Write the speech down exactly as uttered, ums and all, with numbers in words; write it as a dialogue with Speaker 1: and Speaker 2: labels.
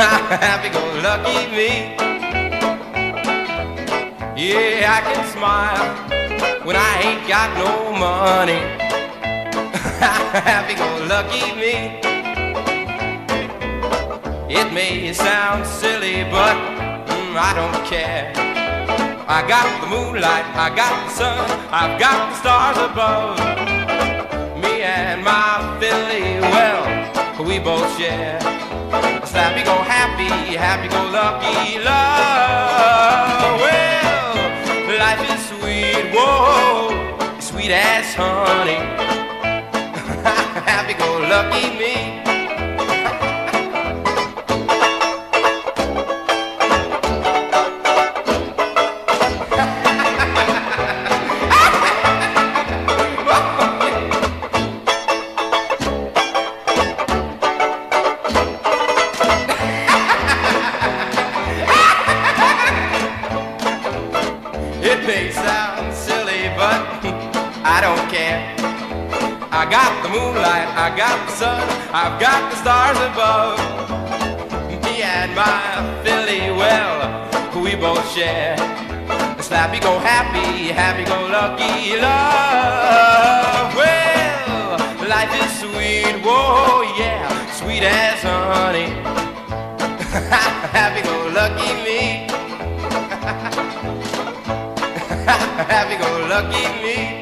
Speaker 1: Happy-go-lucky me. Yeah, I can smile when I ain't got no money. Happy-go-lucky me. It may sound silly, but mm, I don't care. I got the moonlight, I got the sun, I've got the stars above. Me and my Philly, well, we both share a happy-go-happy, happy-go-lucky love. Well, life is sweet, whoa, sweet as honey. Happy-go-lucky me. It may sound silly, but I don't care. I got the moonlight, I got the sun, I've got the stars above. Me and my Philly, well, we both share this happy-go-happy, happy-go-lucky love. Well, life is sweet, whoa, yeah, sweet as honey. Happy-go-lucky me. Happy-go-lucky me.